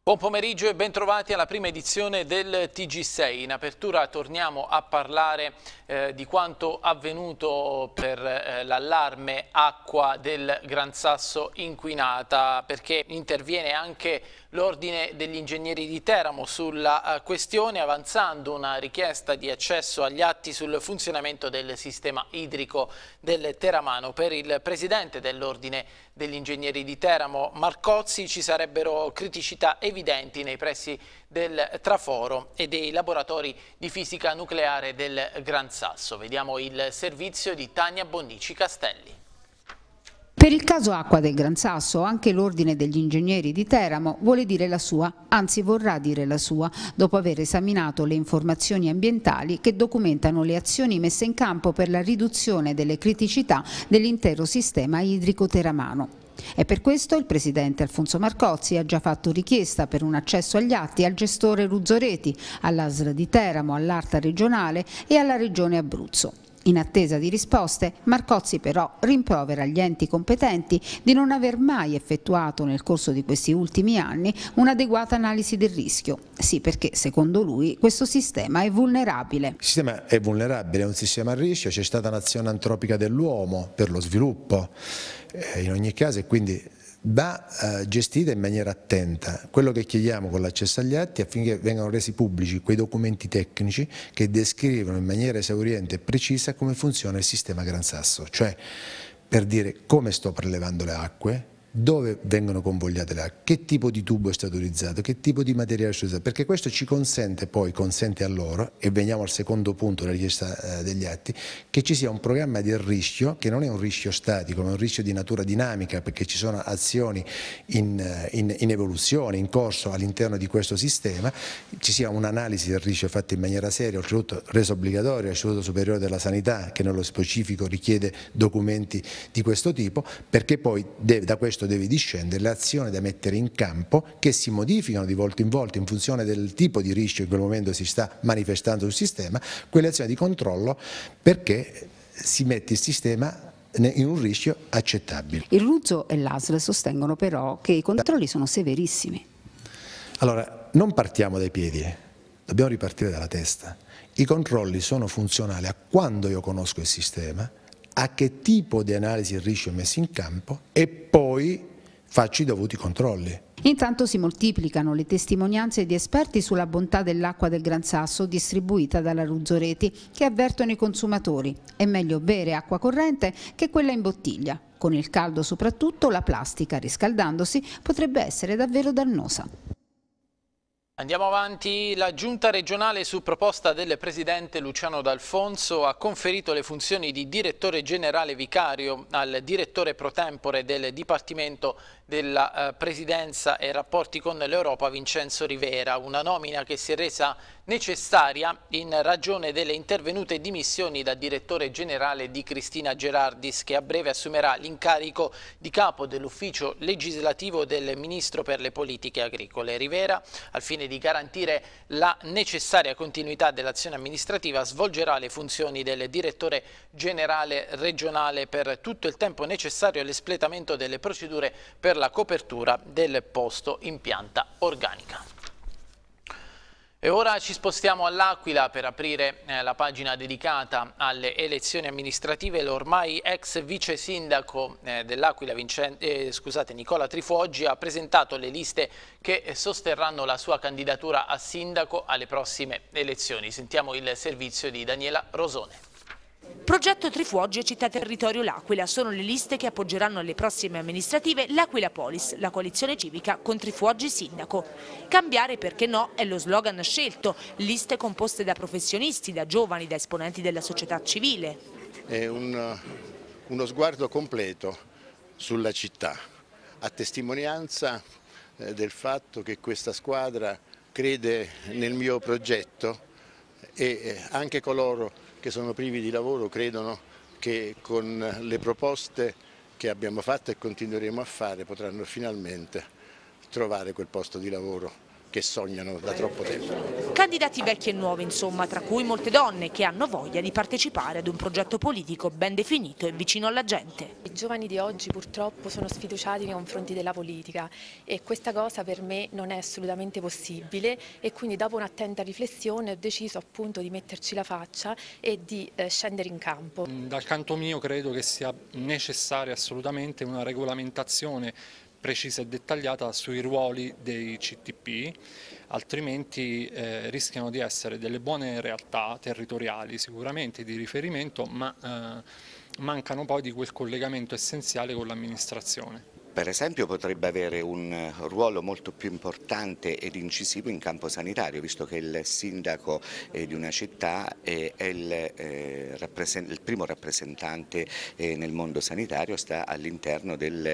Buon pomeriggio e bentrovati alla prima edizione del TG6. In apertura torniamo a parlare di quanto avvenuto per l'allarme acqua del Gran Sasso inquinata, perché interviene anche l'Ordine degli Ingegneri di Teramo sulla questione, avanzando una richiesta di accesso agli atti sul funzionamento del sistema idrico del Teramano. Per il presidente dell'Ordine degli Ingegneri di Teramo, Marcozzi, ci sarebbero criticità evidenti nei pressi del traforo e dei laboratori di fisica nucleare del Gran Sasso. Vediamo il servizio di Tania Bonnici Castelli. Per il caso acqua del Gran Sasso anche l'Ordine degli Ingegneri di Teramo vuole dire la sua, anzi vorrà dire la sua, dopo aver esaminato le informazioni ambientali che documentano le azioni messe in campo per la riduzione delle criticità dell'intero sistema idrico teramano. E per questo il presidente Alfonso Marcozzi ha già fatto richiesta per un accesso agli atti al gestore Ruzzoreti, all'ASL di Teramo, all'ARTA regionale e alla Regione Abruzzo. In attesa di risposte, Marcozzi però rimprovera gli enti competenti di non aver mai effettuato nel corso di questi ultimi anni un'adeguata analisi del rischio. Sì, perché secondo lui questo sistema è vulnerabile. Il sistema è vulnerabile, è un sistema a rischio, c'è stata un'azione antropica dell'uomo per lo sviluppo in ogni caso e quindi va gestita in maniera attenta. Quello che chiediamo con l'accesso agli atti è affinché vengano resi pubblici quei documenti tecnici che descrivono in maniera esauriente e precisa come funziona il sistema Gran Sasso, cioè per dire come sto prelevando le acque, dove vengono convogliate le acque, che tipo di tubo è stato utilizzato, che tipo di materiale è stato utilizzato, perché questo ci consente poi, consente a loro, e veniamo al secondo punto della richiesta degli atti, che ci sia un programma di rischio, che non è un rischio statico, ma è un rischio di natura dinamica, perché ci sono azioni in evoluzione, in corso all'interno di questo sistema, ci sia un'analisi del rischio fatta in maniera seria, oltretutto reso obbligatoria all'Istituto Superiore della Sanità, che nello specifico richiede documenti di questo tipo, perché poi da questo deve discendere l'azione da mettere in campo, che si modificano di volta in volta in funzione del tipo di rischio che in quel momento si sta manifestando sul sistema, quelle azioni di controllo perché si mette il sistema in un rischio accettabile. Il Ruzzo e l'ASL sostengono però che i controlli sono severissimi. Allora, non partiamo dai piedi, dobbiamo ripartire dalla testa. I controlli sono funzionali a quando io conosco il sistema, a che tipo di analisi il rischio è messo in campo e poi faccio i dovuti controlli. Intanto si moltiplicano le testimonianze di esperti sulla bontà dell'acqua del Gran Sasso distribuita dalla Ruzzoreti, che avvertono i consumatori: è meglio bere acqua corrente che quella in bottiglia. Con il caldo soprattutto la plastica, riscaldandosi, potrebbe essere davvero dannosa. Andiamo avanti. La Giunta regionale, su proposta del presidente Luciano D'Alfonso, ha conferito le funzioni di direttore generale vicario al direttore pro tempore del Dipartimento della Presidenza e Rapporti con l'Europa Vincenzo Rivera, una nomina che si è resa necessaria in ragione delle intervenute dimissioni da direttore generale di Cristina Gerardis, che a breve assumerà l'incarico di capo dell'ufficio legislativo del Ministro per le Politiche Agricole. Rivera, al fine di garantire la necessaria continuità dell'azione amministrativa, svolgerà le funzioni del direttore generale regionale per tutto il tempo necessario all'espletamento delle procedure per la copertura del posto in pianta organica. E ora ci spostiamo all'Aquila per aprire la pagina dedicata alle elezioni amministrative. L'ormai ex vice sindaco dell'Aquila, Nicola Trifoggi, ha presentato le liste che sosterranno la sua candidatura a sindaco alle prossime elezioni. Sentiamo il servizio di Daniela Rosone. Progetto Trifuggi e Città Territorio L'Aquila sono le liste che appoggeranno alle prossime amministrative l'Aquila Polis, la coalizione civica con Trifuggi sindaco. Cambiare, perché no, è lo slogan scelto. Liste composte da professionisti, da giovani, da esponenti della società civile. È uno sguardo completo sulla città, a testimonianza del fatto che questa squadra crede nel mio progetto e anche coloro che sono privi di lavoro credono che con le proposte che abbiamo fatto e continueremo a fare potranno finalmente trovare quel posto di lavoro che sognano da troppo tempo. Candidati vecchi e nuovi, insomma, tra cui molte donne che hanno voglia di partecipare ad un progetto politico ben definito e vicino alla gente. I giovani di oggi purtroppo sono sfiduciati nei confronti della politica e questa cosa per me non è assolutamente possibile, e quindi dopo un'attenta riflessione ho deciso appunto di metterci la faccia e di scendere in campo. Dal canto mio credo che sia necessaria assolutamente una regolamentazione precisa e dettagliata sui ruoli dei CTP, altrimenti rischiano di essere delle buone realtà territoriali sicuramente di riferimento, ma mancano poi di quel collegamento essenziale con l'amministrazione. Per esempio potrebbe avere un ruolo molto più importante ed incisivo in campo sanitario, visto che il sindaco di una città è il primo rappresentante nel mondo sanitario, sta all'interno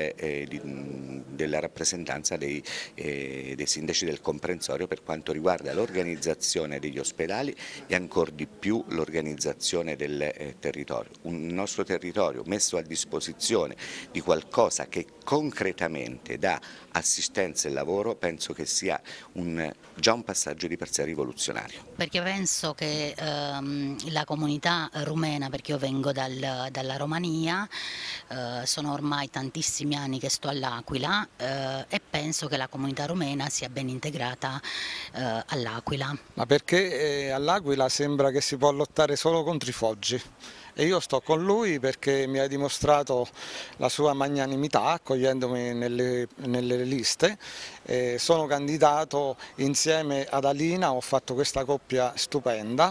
della rappresentanza dei sindaci del comprensorio per quanto riguarda l'organizzazione degli ospedali e ancor di più l'organizzazione del territorio. Un nostro territorio messo a disposizione di qualcosa che concretamente dà assistenza e lavoro, penso che sia già un passaggio di per sé rivoluzionario. Perché penso che la comunità rumena, perché io vengo dalla Romania, sono ormai tantissimi anni che sto all'Aquila e penso che la comunità rumena sia ben integrata all'Aquila. Ma perché all'Aquila sembra che si può lottare solo contro i Foggi. E io sto con lui perché mi ha dimostrato la sua magnanimità accogliendomi nelle liste. Sono candidato insieme ad Alina, ho fatto questa coppia stupenda.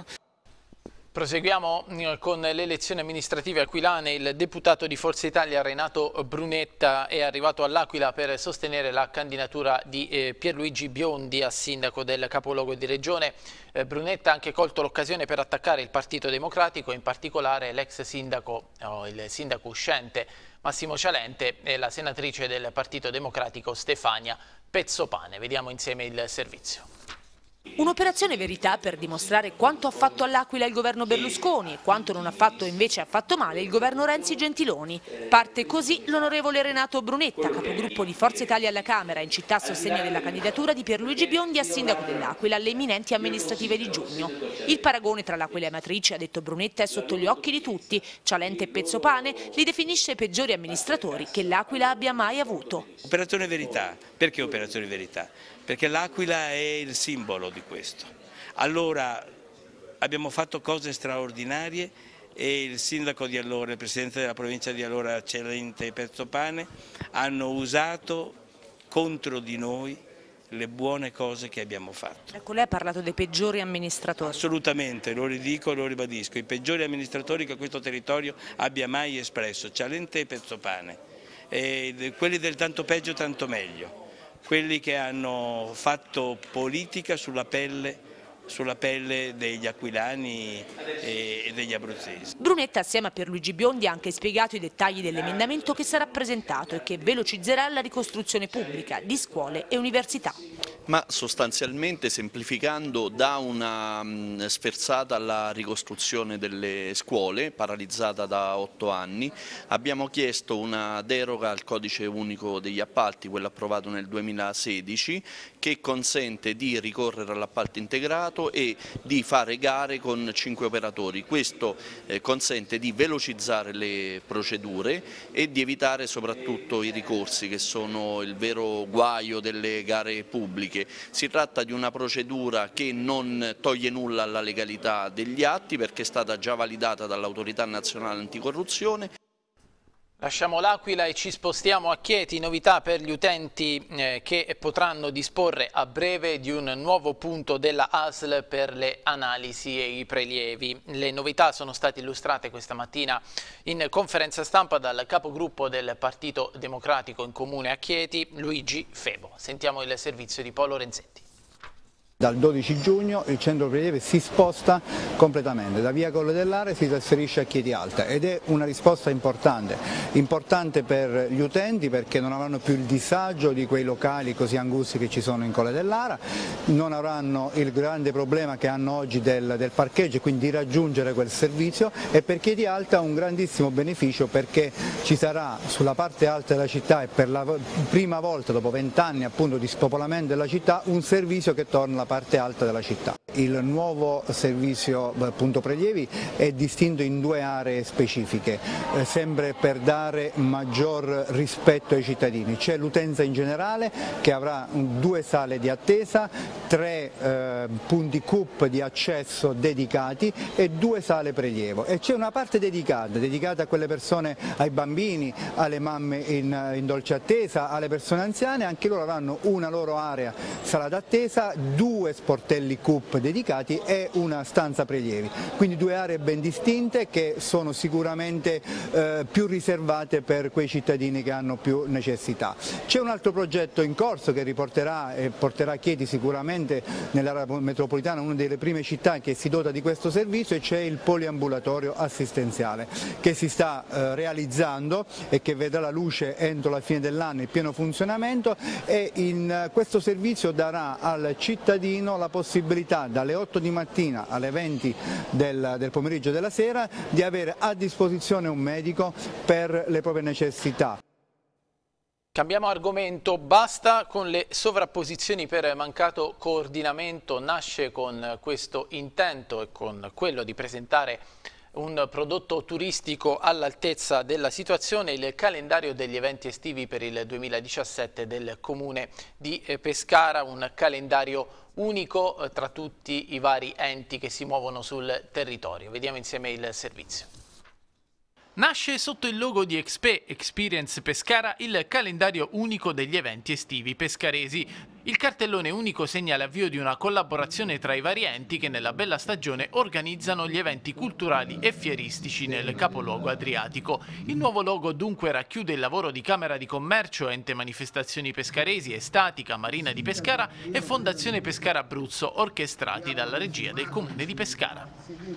Proseguiamo con le elezioni amministrative aquilane. Il deputato di Forza Italia Renato Brunetta è arrivato all'Aquila per sostenere la candidatura di Pierluigi Biondi a sindaco del capoluogo di regione. Brunetta ha anche colto l'occasione per attaccare il Partito Democratico, in particolare l'ex sindaco, il sindaco uscente Massimo Cialente e la senatrice del Partito Democratico Stefania Pezzopane. Vediamo insieme il servizio. Un'operazione verità per dimostrare quanto ha fatto all'Aquila il governo Berlusconi e quanto non ha fatto invece affatto male il governo Renzi Gentiloni. Parte così l'onorevole Renato Brunetta, capogruppo di Forza Italia alla Camera, in città a sostegno della candidatura di Pierluigi Biondi a sindaco dell'Aquila alle imminenti amministrative di giugno. Il paragone tra l'Aquila e Amatrice, ha detto Brunetta, è sotto gli occhi di tutti. Cialente e Pezzopane li definisce i peggiori amministratori che l'Aquila abbia mai avuto. Operazione verità. Perché operazione verità? Perché l'Aquila è il simbolo di questo. Allora abbiamo fatto cose straordinarie e il sindaco di allora, il presidente della provincia di allora, Cialente e Pezzopane, hanno usato contro di noi le buone cose che abbiamo fatto. Ecco, lei ha parlato dei peggiori amministratori. Assolutamente, lo ridico e lo ribadisco, i peggiori amministratori che questo territorio abbia mai espresso, Cialente e Pezzopane, quelli del tanto peggio tanto meglio. Quelli che hanno fatto politica sulla pelle degli aquilani e degli abruzzesi. Brunetta assieme a Pierluigi Biondi ha anche spiegato i dettagli dell'emendamento che sarà presentato e che velocizzerà la ricostruzione pubblica di scuole e università. Ma sostanzialmente, semplificando, dà una sferzata alla ricostruzione delle scuole paralizzata da 8 anni. Abbiamo chiesto una deroga al codice unico degli appalti, quello approvato nel 2016, che consente di ricorrere all'appalto integrato e di fare gare con 5 operatori. Questo consente di velocizzare le procedure e di evitare soprattutto i ricorsi, che sono il vero guaio delle gare pubbliche. Si tratta di una procedura che non toglie nulla alla legalità degli atti, perché è stata già validata dall'Autorità Nazionale Anticorruzione. Lasciamo l'Aquila e ci spostiamo a Chieti. Novità per gli utenti che potranno disporre a breve di un nuovo punto della ASL per le analisi e i prelievi. Le novità sono state illustrate questa mattina in conferenza stampa dal capogruppo del Partito Democratico in comune a Chieti, Luigi Febo. Sentiamo il servizio di Paolo Renzetti. Dal 12 giugno il centro prelievi si sposta completamente, da via Colle dell'Are si trasferisce a Chieti Alta ed è una risposta importante per gli utenti, perché non avranno più il disagio di quei locali così angusti che ci sono in Colle dell'Ara, non avranno il grande problema che hanno oggi del parcheggio e quindi di raggiungere quel servizio, e per Chieti Alta un grandissimo beneficio, perché ci sarà sulla parte alta della città e per la prima volta dopo 20 anni appunto di spopolamento della città un servizio che torna alla parte alta della città. il nuovo servizio punto prelievi è distinto in 2 aree specifiche, sempre per dare maggior rispetto ai cittadini. C'è l'utenza in generale che avrà 2 sale di attesa, 3 punti CUP di accesso dedicati e 2 sale prelievo, e c'è una parte dedicata a quelle persone, ai bambini, alle mamme in dolce attesa, alle persone anziane. Anche loro avranno una loro area sala d'attesa, 2 sportelli CUP dedicati e una stanza prelievi, quindi 2 aree ben distinte che sono sicuramente più riservate per quei cittadini che hanno più necessità. C'è un altro progetto in corso che riporterà e porterà Chieti sicuramente nell'area metropolitana, una delle prime città che si dota di questo servizio, e c'è il poliambulatorio assistenziale che si sta realizzando e che vedrà la luce entro la fine dell'anno in pieno funzionamento, e questo servizio darà al cittadino la possibilità dalle 8 di mattina alle 20 del pomeriggio e della sera di avere a disposizione un medico per le proprie necessità. Cambiamo argomento, basta con le sovrapposizioni per mancato coordinamento. Nasce con questo intento e con quello di presentare un prodotto turistico all'altezza della situazione il calendario degli eventi estivi per il 2017 del Comune di Pescara, un calendario unico tra tutti i vari enti che si muovono sul territorio. Vediamo insieme il servizio. Nasce sotto il logo di Expe Experience Pescara il calendario unico degli eventi estivi pescaresi. Il cartellone unico segna l'avvio di una collaborazione tra i vari enti che nella bella stagione organizzano gli eventi culturali e fieristici nel capoluogo adriatico. Il nuovo logo dunque racchiude il lavoro di Camera di Commercio, Ente Manifestazioni Pescaresi, Estatica, Marina di Pescara e Fondazione Pescara Abruzzo, orchestrati dalla regia del Comune di Pescara.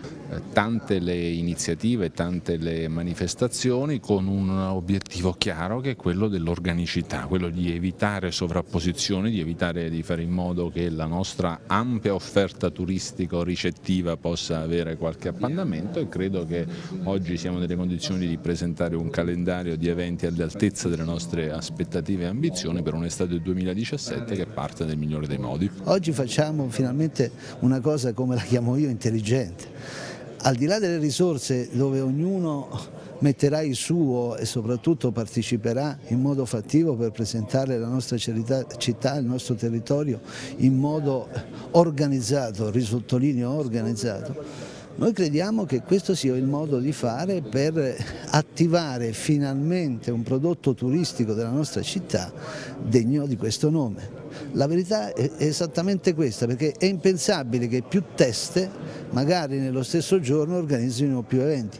Tante le iniziative, tante le manifestazioni con un obiettivo chiaro che è quello dell'organicità, quello di evitare sovrapposizioni, di fare in modo che la nostra ampia offerta turistico-ricettiva possa avere qualche appannamento, e credo che oggi siamo nelle condizioni di presentare un calendario di eventi all'altezza delle nostre aspettative e ambizioni per un'estate 2017 che parte nel migliore dei modi. Oggi facciamo finalmente una cosa, come la chiamo io, intelligente. Al di là delle risorse, dove ognuno metterà il suo e soprattutto parteciperà in modo fattivo per presentare la nostra città, il nostro territorio in modo organizzato, risottolineo organizzato, noi crediamo che questo sia il modo di fare per attivare finalmente un prodotto turistico della nostra città degno di questo nome. La verità è esattamente questa, perché è impensabile che più teste magari nello stesso giorno organizzino più eventi.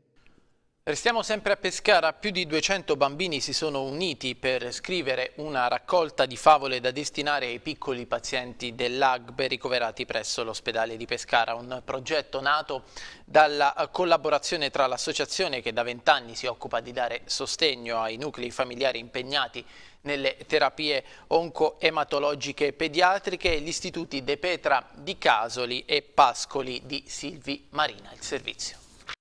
Restiamo sempre a Pescara. Più di 200 bambini si sono uniti per scrivere una raccolta di favole da destinare ai piccoli pazienti dell'AGBE ricoverati presso l'ospedale di Pescara, un progetto nato dalla collaborazione tra l'associazione che da 20 anni si occupa di dare sostegno ai nuclei familiari impegnati nelle terapie oncoematologiche pediatriche e gli istituti De Petra di Casoli e Pascoli di Silvi Marina. Il servizio.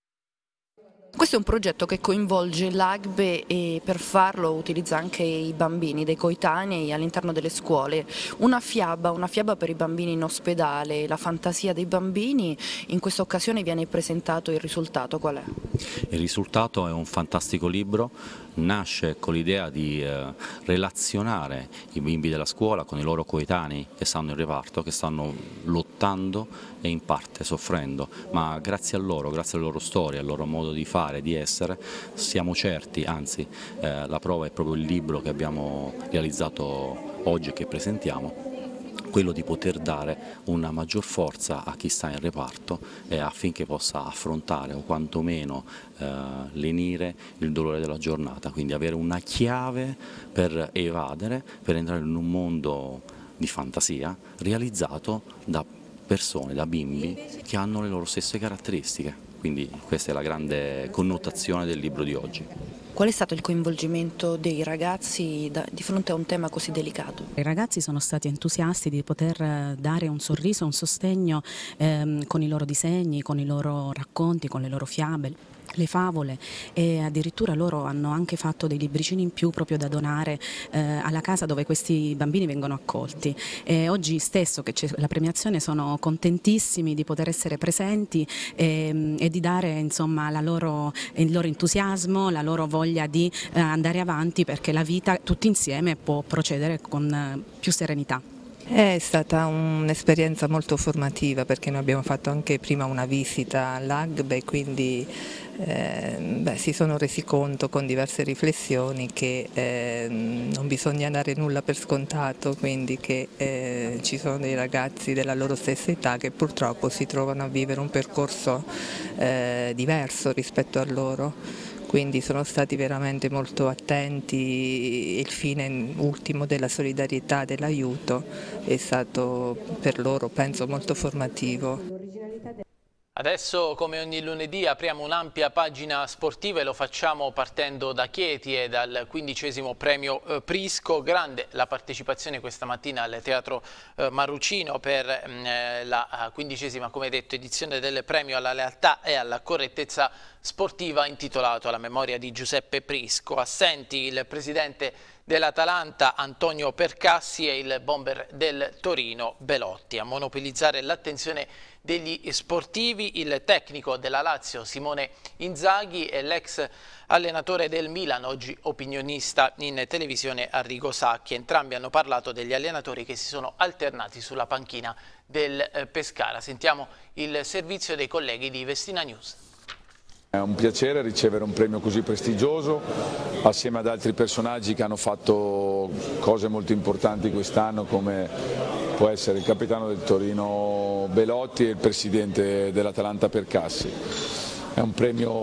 Questo è un progetto che coinvolge l'AGBE e per farlo utilizza anche i bambini, dei coetanei all'interno delle scuole. Una fiaba per i bambini in ospedale, la fantasia dei bambini. In questa occasione viene presentato il risultato. Qual è? Il risultato è un fantastico libro, nasce con l'idea di relazionare i bimbi della scuola con i loro coetanei che stanno in reparto, che stanno lottando e in parte soffrendo, ma grazie a loro, grazie alle loro storie, al loro modo di fare, di essere, siamo certi, anzi la prova è proprio il libro che abbiamo realizzato oggi e che presentiamo, quello di poter dare una maggior forza a chi sta in reparto affinché possa affrontare o quantomeno lenire il dolore della giornata, quindi avere una chiave per evadere, per entrare in un mondo di fantasia realizzato da persone, da bimbi che hanno le loro stesse caratteristiche, quindi questa è la grande connotazione del libro di oggi. Qual è stato il coinvolgimento dei ragazzi di fronte a un tema così delicato? I ragazzi sono stati entusiasti di poter dare un sorriso, un sostegno con i loro disegni, con i loro racconti, con le loro fiabe. le favole, e addirittura loro hanno anche fatto dei libricini in più proprio da donare alla casa dove questi bambini vengono accolti. E oggi stesso che c'è la premiazione sono contentissimi di poter essere presenti e di dare insomma il loro entusiasmo, la loro voglia di andare avanti, perché la vita tutti insieme può procedere con più serenità. È stata un'esperienza molto formativa, perché noi abbiamo fatto anche prima una visita all'AGB e quindi si sono resi conto con diverse riflessioni che non bisogna dare nulla per scontato, quindi che ci sono dei ragazzi della loro stessa età che purtroppo si trovano a vivere un percorso diverso rispetto a loro. Quindi sono stati veramente molto attenti, il fine ultimo della solidarietà e dell'aiuto è stato per loro, penso, molto formativo. Adesso, come ogni lunedì, apriamo un'ampia pagina sportiva e lo facciamo partendo da Chieti e dal 15° premio Prisco. Grande la partecipazione questa mattina al Teatro Marrucino per la 15ª, come detto, edizione del premio alla lealtà e alla correttezza sportiva intitolato alla memoria di Giuseppe Prisco. Assenti il presidente dell'Atalanta Antonio Percassi e il bomber del Torino Belotti. A monopolizzare l'attenzione degli sportivi il tecnico della Lazio Simone Inzaghi e l'ex allenatore del Milan, oggi opinionista in televisione, Arrigo Sacchi. Entrambi hanno parlato degli allenatori che si sono alternati sulla panchina del Pescara. Sentiamo il servizio dei colleghi di Vestina News. È un piacere ricevere un premio così prestigioso assieme ad altri personaggi che hanno fatto cose molto importanti quest'anno, come può essere il capitano del Torino Belotti e il presidente dell'Atalanta Percassi. È un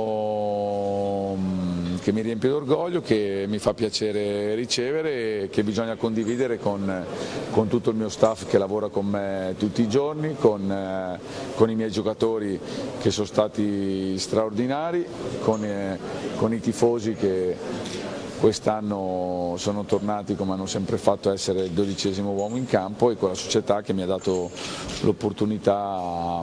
premio che mi riempie d'orgoglio, che mi fa piacere ricevere e che bisogna condividere con tutto il mio staff che lavora con me tutti i giorni, con i miei giocatori che sono stati straordinari, con i tifosi che quest'anno sono tornati, come hanno sempre fatto, a essere il 12° uomo in campo, e con la società che mi ha dato l'opportunità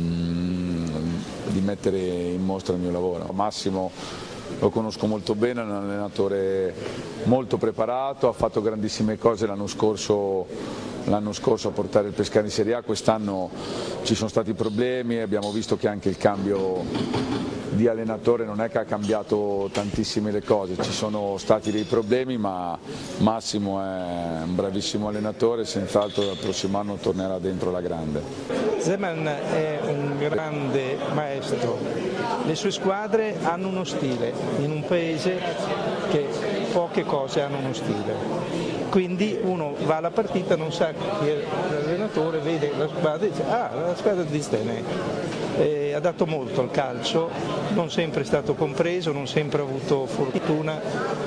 di mettere in mostra il mio lavoro. Massimo lo conosco molto bene, è un allenatore molto preparato, ha fatto grandissime cose l'anno scorso a portare il Pescara in Serie A. Quest'anno ci sono stati problemi e abbiamo visto che anche il cambio di allenatore non è che ha cambiato tantissime le cose, ci sono stati dei problemi, ma Massimo è un bravissimo allenatore, senz'altro dal prossimo anno tornerà dentro la grande. Zeman è un grande maestro, le sue squadre hanno uno stile, in un paese che poche cose hanno uno stile. Quindi uno va alla partita, non sa chi è l'allenatore, vede la squadra e dice la squadra di Stenè. Ha dato molto al calcio, non sempre è stato compreso, non sempre ha avuto fortuna,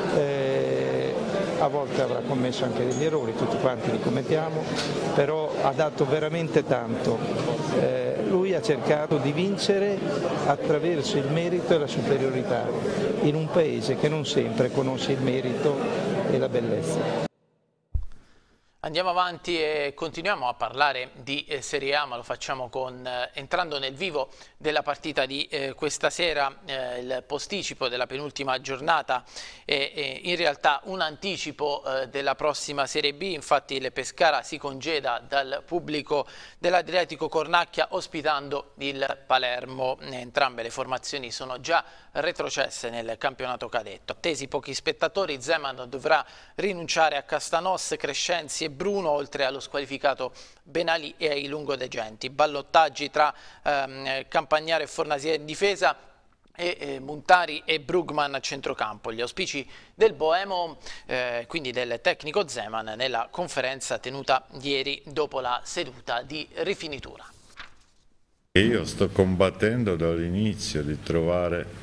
a volte avrà commesso anche degli errori, tutti quanti li commettiamo, però ha dato veramente tanto. Lui ha cercato di vincere attraverso il merito e la superiorità, in un paese che non sempre conosce il merito e la bellezza. Andiamo avanti e continuiamo a parlare di Serie A, ma lo facciamo entrando nel vivo della partita di questa sera. Il posticipo della penultima giornata è in realtà un anticipo della prossima Serie B. Infatti il Pescara si congeda dal pubblico dell'Adriatico Cornacchia ospitando il Palermo. Entrambe le formazioni sono già retrocesse nel campionato cadetto. Attesi pochi spettatori, Zeman dovrà rinunciare a Castanos, Crescenzi e Bruno, oltre allo squalificato Benali e ai lungodegenti. Ballottaggi tra Campagnaro e Fornasia in difesa e Montari e Brugman a centrocampo. Gli auspici del Boemo, quindi del tecnico Zeman, nella conferenza tenuta ieri dopo la seduta di rifinitura. Io sto combattendo dall'inizio di trovare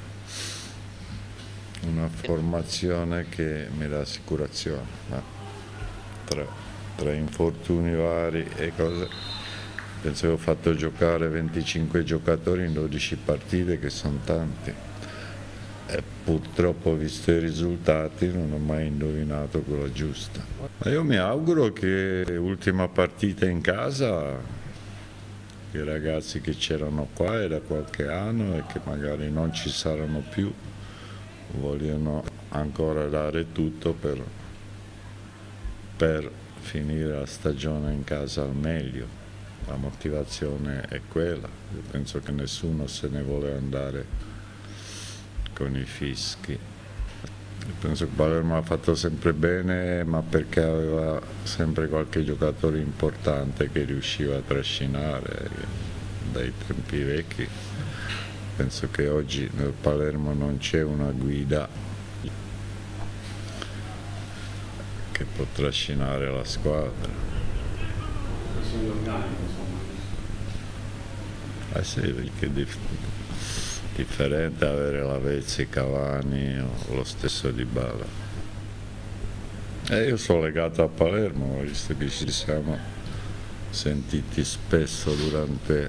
una formazione che mi dà assicurazione, tra infortuni vari e cose. Penso che ho fatto giocare 25 giocatori in 12 partite, che sono tanti, e purtroppo, visto i risultati, non ho mai indovinato quella giusta. Ma io mi auguro che l'ultima partita in casa che i ragazzi che c'erano qua e da qualche anno e che magari non ci saranno più vogliono ancora dare tutto per finire la stagione in casa al meglio. La motivazione è quella. Io penso che nessuno se ne vuole andare con i fischi. Io penso che Palermo ha fatto sempre bene, ma perché aveva sempre qualche giocatore importante che riusciva a trascinare dai tempi vecchi. Penso che oggi nel Palermo non c'è una guida che può trascinare la squadra. Sì, perché è differente avere Lavezzi, Cavani o lo stesso Dybala. Io sono legato a Palermo, visto che ci siamo sentiti spesso durante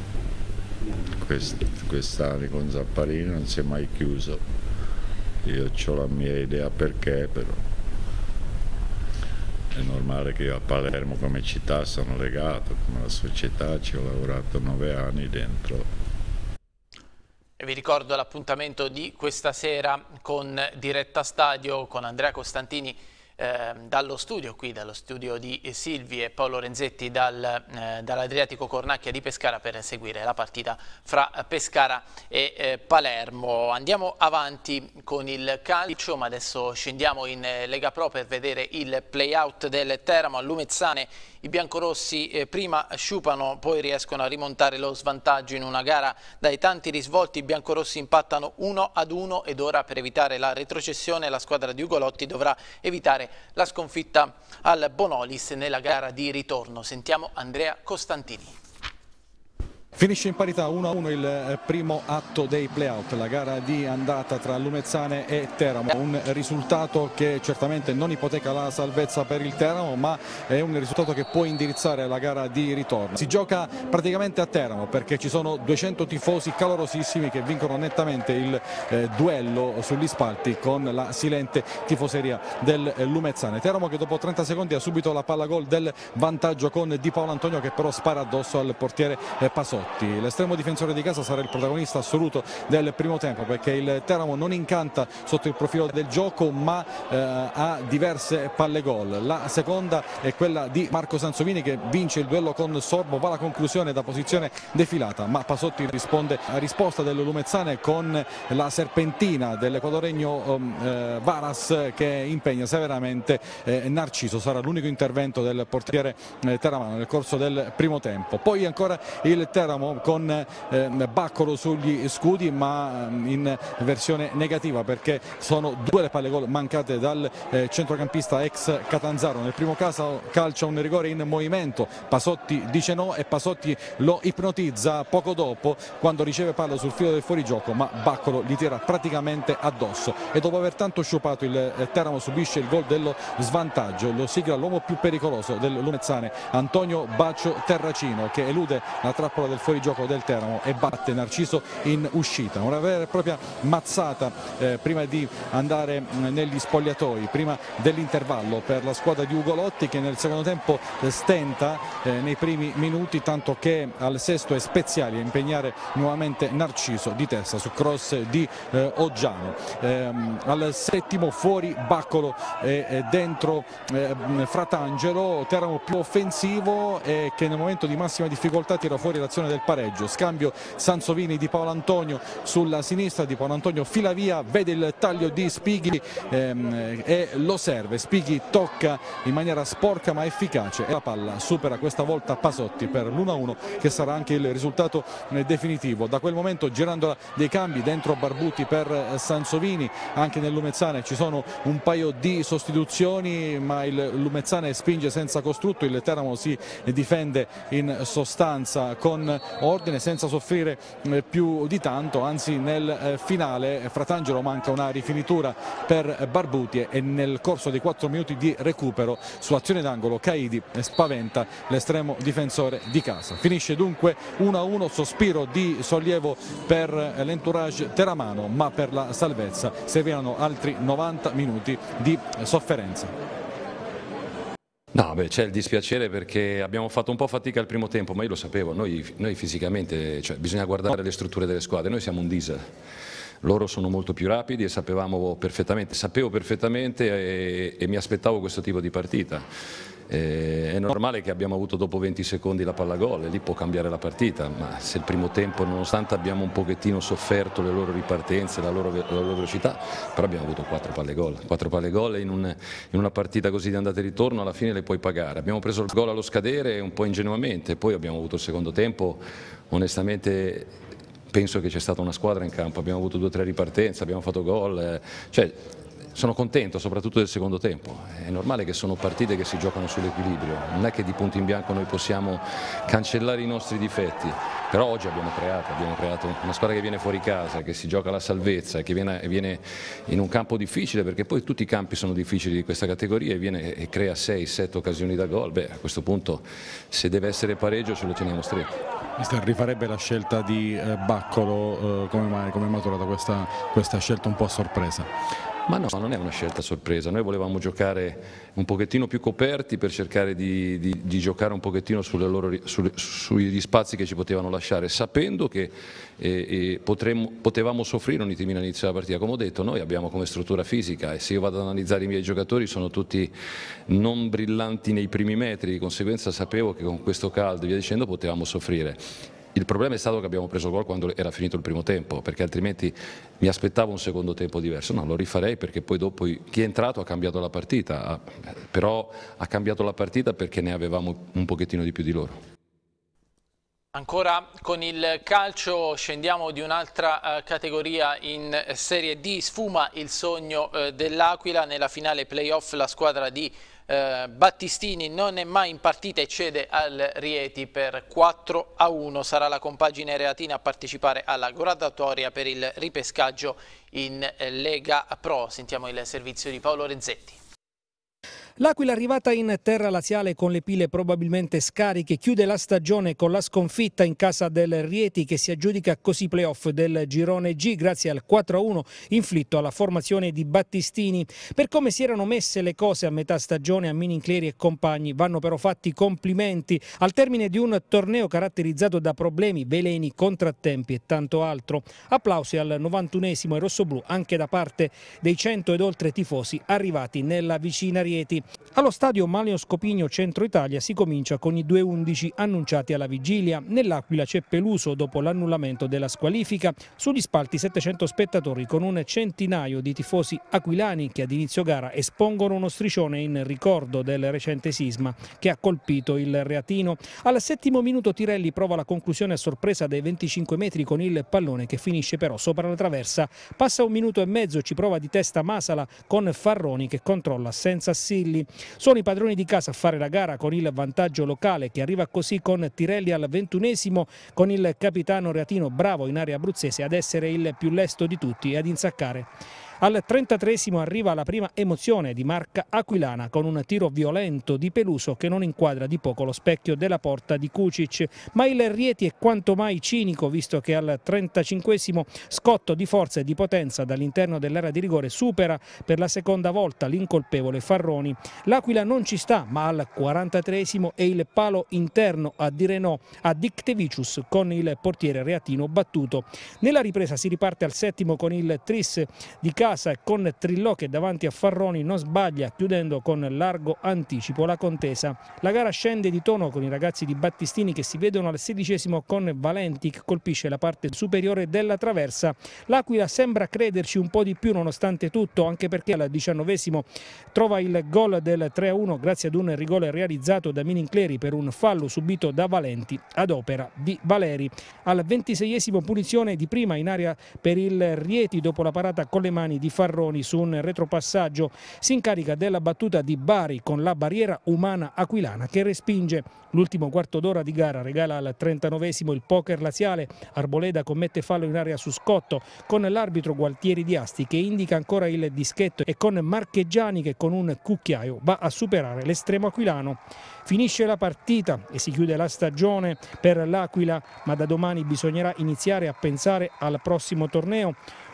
quest'anno con Zapparini, non si è mai chiuso. Io ho la mia idea perché, però è normale che io a Palermo come città sono legato, come la società, ci ho lavorato 9 anni dentro. E vi ricordo l'appuntamento di questa sera con Diretta Stadio con Andrea Costantini dallo studio di Silvi e Paolo Renzetti dall'Adriatico Cornacchia di Pescara per seguire la partita fra Pescara e Palermo. Andiamo avanti con il calcio, ma adesso scendiamo in Lega Pro per vedere il play-out del Teramo. A Lumezzane i biancorossi prima sciupano, poi riescono a rimontare lo svantaggio in una gara dai tanti risvolti. I biancorossi impattano 1-1 ed ora, per evitare la retrocessione, la squadra di Ugolotti dovrà evitare la sconfitta al Bonolis nella gara di ritorno. Sentiamo Andrea Costantini. Finisce in parità 1-1 il primo atto dei play-out, la gara di andata tra Lumezzane e Teramo, un risultato che certamente non ipoteca la salvezza per il Teramo, ma è un risultato che può indirizzare la gara di ritorno. Si gioca praticamente a Teramo perché ci sono 200 tifosi calorosissimi che vincono nettamente il duello sugli spalti con la silente tifoseria del Lumezzane. Teramo che dopo 30 secondi ha subito la palla gol del vantaggio con Di Paolo Antonio che però spara addosso al portiere Pasotti. L'estremo difensore di casa sarà il protagonista assoluto del primo tempo perché il Teramo non incanta sotto il profilo del gioco, ma ha diverse palle gol. La seconda è quella di Marco Sansovini che vince il duello con Sorbo, va alla conclusione da posizione defilata, ma Pasotti risponde a risposta del Lumezzane con la serpentina dell'equadoregno Varas che impegna severamente Narciso. Sarà l'unico intervento del portiere teramano nel corso del primo tempo. Poi ancora il Teramo con Baccolo sugli scudi, ma in versione negativa perché sono 2 le palle gol mancate dal centrocampista ex Catanzaro. Nel primo caso calcia un rigore in movimento, Pasotti dice no e Pasotti lo ipnotizza poco dopo quando riceve palla sul filo del fuorigioco, ma Baccolo gli tira praticamente addosso e dopo aver tanto sciupato il Teramo subisce il gol dello svantaggio. Lo sigla l'uomo più pericoloso del Lumezzane, Antonio Baccio Terracino, che elude la trappola del fuorigioco del Teramo e batte Narciso in uscita. Una vera e propria mazzata prima di andare negli spogliatoi, prima dell'intervallo per la squadra di Ugolotti che nel secondo tempo stenta nei primi minuti, tanto che al sesto è Speziali a impegnare nuovamente Narciso di testa su cross di Oggiano. Al settimo fuori Baccolo e dentro Fratangelo. Teramo più offensivo e che nel momento di massima difficoltà tira fuori l'azione del pareggio. Scambio Sansovini di Paolo Antonio sulla sinistra, Di Paolo Antonio fila via, vede il taglio di Spighi e lo serve. Spighi tocca in maniera sporca ma efficace e la palla supera questa volta Pasotti per l'1-1 che sarà anche il risultato definitivo. Da quel momento girandola dei cambi dentro Barbuti per Sansovini, anche nel Lumezzane ci sono un paio di sostituzioni ma il Lumezzane spinge senza costrutto, il Teramo si difende in sostanza con ordine senza soffrire più di tanto, anzi nel finale Fratangelo manca una rifinitura per Barbuti e nel corso dei 4 minuti di recupero su azione d'angolo Caidi spaventa l'estremo difensore di casa. Finisce dunque 1-1, sospiro di sollievo per l'entourage teramano, ma per la salvezza serviranno altri 90 minuti di sofferenza. No, beh, c'è il dispiacere perché abbiamo fatto un po' fatica al primo tempo, ma io lo sapevo, noi fisicamente, cioè, bisogna guardare le strutture delle squadre, noi siamo un diesel. Loro sono molto più rapidi e sapevo perfettamente e mi aspettavo questo tipo di partita. È normale che abbiamo avuto dopo 20 secondi la palla gol e lì può cambiare la partita, ma se il primo tempo, nonostante abbiamo un pochettino sofferto le loro ripartenze, la loro velocità, però abbiamo avuto 4 palle gol in una partita così di andata e ritorno, alla fine le puoi pagare. Abbiamo preso il gol allo scadere un po' ingenuamente, poi abbiamo avuto il secondo tempo, onestamente penso che c'è stata una squadra in campo, abbiamo avuto 2 o 3 ripartenze, abbiamo fatto gol, sono contento soprattutto del secondo tempo, è normale che sono partite che si giocano sull'equilibrio, non è che di punto in bianco noi possiamo cancellare i nostri difetti, però oggi abbiamo creato una squadra che viene fuori casa, che si gioca la salvezza, che viene in un campo difficile, perché poi tutti i campi sono difficili di questa categoria e crea 6-7 occasioni da gol. Beh, a questo punto se deve essere pareggio ce lo teniamo stretto. Mister, rifarebbe la scelta di Baccolo, come è maturata questa scelta un po' a sorpresa? Ma no, non è una scelta sorpresa, noi volevamo giocare un pochettino più coperti per cercare di giocare un pochettino sugli spazi che ci potevano lasciare, sapendo che potevamo soffrire un attimino all'inizio della partita. Come ho detto, noi abbiamo come struttura fisica e se io vado ad analizzare i miei giocatori sono tutti non brillanti nei primi metri, di conseguenza sapevo che con questo caldo e via dicendo potevamo soffrire. Il problema è stato che abbiamo preso gol quando era finito il primo tempo, perché altrimenti mi aspettavo un secondo tempo diverso. No, lo rifarei perché poi dopo chi è entrato ha cambiato la partita, però ha cambiato la partita perché ne avevamo un pochettino di più di loro. Ancora con il calcio scendiamo di un'altra categoria in Serie D, sfuma il sogno dell'Aquila nella finale playoff, la squadra di Battistini non è mai in partita e cede al Rieti per 4-1, sarà la compagine reatina a partecipare alla graduatoria per il ripescaggio in Lega Pro. Sentiamo il servizio di Paolo Rezzetti. L'Aquila, arrivata in terra laziale con le pile probabilmente scariche, chiude la stagione con la sconfitta in casa del Rieti, che si aggiudica così playoff del girone G grazie al 4-1 inflitto alla formazione di Battistini. Per come si erano messe le cose a metà stagione a Minincleri e compagni vanno però fatti complimenti al termine di un torneo caratterizzato da problemi, veleni, contrattempi e tanto altro. Applausi al 91esimo ai rossoblù anche da parte dei 100 ed oltre tifosi arrivati nella vicina Rieti. Allo stadio Manlio Scopigno Centro Italia si comincia con i 2-11 annunciati alla vigilia. Nell'Aquila c'è Peluso dopo l'annullamento della squalifica, sugli spalti 700 spettatori con un centinaio di tifosi aquilani che ad inizio gara espongono uno striscione in ricordo del recente sisma che ha colpito il Reatino. Al 7° minuto Tirelli prova la conclusione a sorpresa dai 25 metri con il pallone che finisce però sopra la traversa. Passa 1 minuto e mezzo, ci prova di testa Masala con Farroni che controlla senza assilli. Sono i padroni di casa a fare la gara con il vantaggio locale che arriva così con Tirelli al 21esimo, con il capitano reatino bravo in area abruzzese ad essere il più lesto di tutti e ad insaccare. Al 33esimo arriva la prima emozione di marca aquilana con un tiro violento di Peluso che non inquadra di poco lo specchio della porta di Kucic, ma il Rieti è quanto mai cinico visto che al 35esimo scotto di forza e di potenza dall'interno dell'area di rigore supera per la seconda volta l'incolpevole Farroni. L'Aquila non ci sta, ma al 43esimo è il palo interno a dire no a Diktevicius con il portiere reatino battuto. Nella ripresa si riparte al 7° con il tris di casa e con Trillò che davanti a Farroni non sbaglia, chiudendo con largo anticipo la contesa. La gara scende di tono con i ragazzi di Battistini che si vedono al 16° con Valenti che colpisce la parte superiore della traversa. L'Aquila sembra crederci un po' di più nonostante tutto, anche perché al 19° trova il gol del 3-1 grazie ad un rigore realizzato da Minincleri per un fallo subito da Valenti ad opera di Valeri. Al 26° punizione di prima in area per il Rieti dopo la parata con le mani di Farroni su un retropassaggio. Si incarica della battuta di Bari con la barriera umana aquilana che respinge. L'ultimo quarto d'ora di gara regala al 39° il poker laziale. Arboleda commette fallo in area su Scotto con l'arbitro Gualtieri di Asti che indica ancora il dischetto e con Marcheggiani che con un cucchiaio va a superare l'estremo aquilano. Finisce la partita e si chiude la stagione per l'Aquila, ma da domani bisognerà iniziare a pensare al prossimo torneo.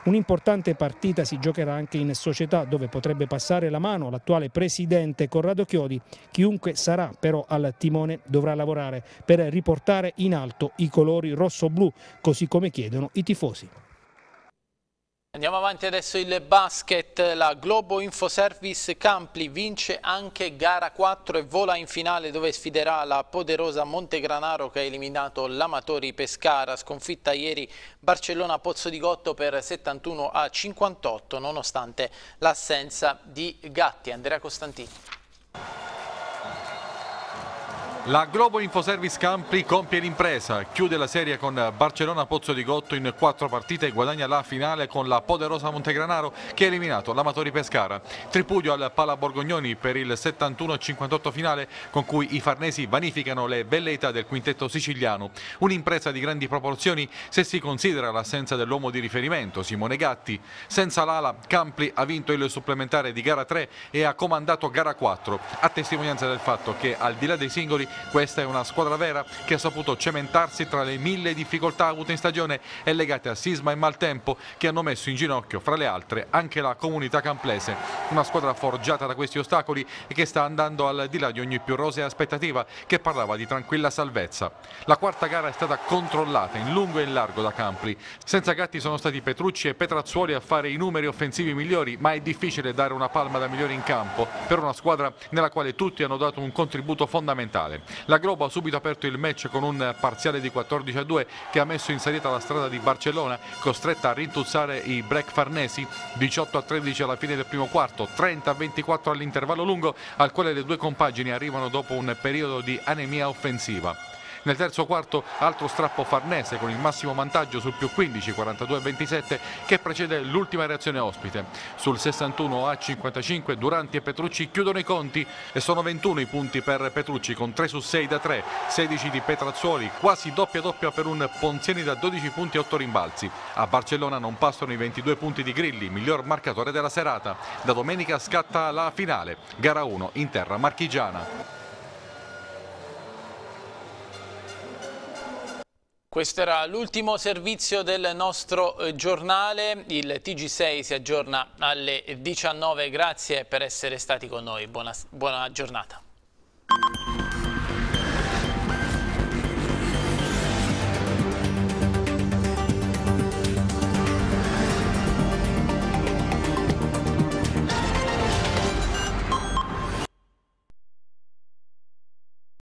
Un'importante partita si giocherà anche in società, dove potrebbe passare la mano l'attuale presidente Corrado Chiodi. Chiunque sarà però al timone dovrà lavorare per riportare in alto i colori rosso-blu, così come chiedono i tifosi. Andiamo avanti adesso il basket, la Globo Infoservice Campli vince anche gara 4 e vola in finale, dove sfiderà la poderosa Montegranaro che ha eliminato l'Amatori Pescara, sconfitta ieri Barcellona Pozzodicotto per 71-58 nonostante l'assenza di Gatti. Andrea Costantini. La Globo Infoservice Campli compie l'impresa, chiude la serie con Barcellona Pozzodicotto in 4 partite e guadagna la finale con la poderosa Montegranaro che ha eliminato l'Amatori Pescara. Tripudio al Pala Borgognoni per il 71-58 finale con cui i farnesi vanificano le velleità del quintetto siciliano. Un'impresa di grandi proporzioni se si considera l'assenza dell'uomo di riferimento, Simone Gatti. Senza l'ala, Campli ha vinto il supplementare di gara 3 e ha comandato gara 4, a testimonianza del fatto che al di là dei singoli questa è una squadra vera che ha saputo cementarsi tra le 1000 difficoltà avute in stagione e legate a sisma e maltempo che hanno messo in ginocchio, fra le altre, anche la comunità camplese. Una squadra forgiata da questi ostacoli e che sta andando al di là di ogni più rosea aspettativa, che parlava di tranquilla salvezza. La quarta gara è stata controllata in lungo e in largo da Campli. Senza Gatti sono stati Petrucci e Petrazzuoli a fare i numeri offensivi migliori, ma è difficile dare una palma da migliori in campo per una squadra nella quale tutti hanno dato un contributo fondamentale. La Globo ha subito aperto il match con un parziale di 14-2 che ha messo in salita la strada di Barcellona, costretta a rintuzzare i break farnesi, 18-13 alla fine del primo quarto, 30-24 all'intervallo lungo, al quale le due compagini arrivano dopo un periodo di anemia offensiva. Nel terzo quarto altro strappo farnese con il massimo vantaggio sul più 15, 42-27, che precede l'ultima reazione ospite. Sul 61-55 Duranti e Petrucci chiudono i conti e sono 21 i punti per Petrucci con 3 su 6 da 3, 16 di Petrazzuoli, quasi doppia per un Ponzieni da 12 punti e 8 rimbalzi. A Barcellona non passano i 22 punti di Grilli, miglior marcatore della serata. Da domenica scatta la finale, gara 1 in terra marchigiana. Questo era l'ultimo servizio del nostro giornale, il TG6 si aggiorna alle 19, grazie per essere stati con noi, buona giornata.